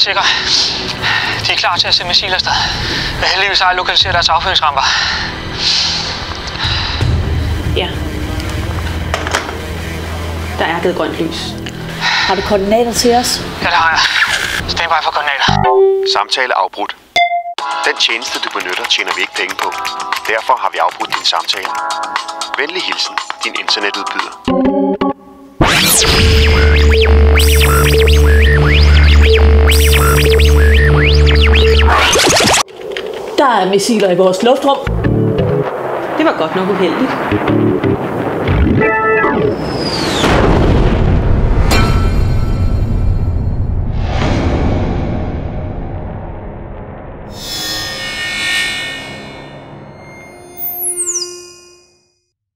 sikre. De er klar til at sende missiler afsted. Men heldigvis har jeg lokaliseret deres affyringsramper. Ja. Der er givet grønt lys. Har du koordinater til os? Ja, det har jeg. Standby for koordinater. Samtale afbrudt. Den tjeneste, du benytter, tjener vi ikke penge på. Derfor har vi afbrudt din samtale. Venlig hilsen, din internetudbyder. Der er missiler i vores luftrum. Det var godt nok uheldigt.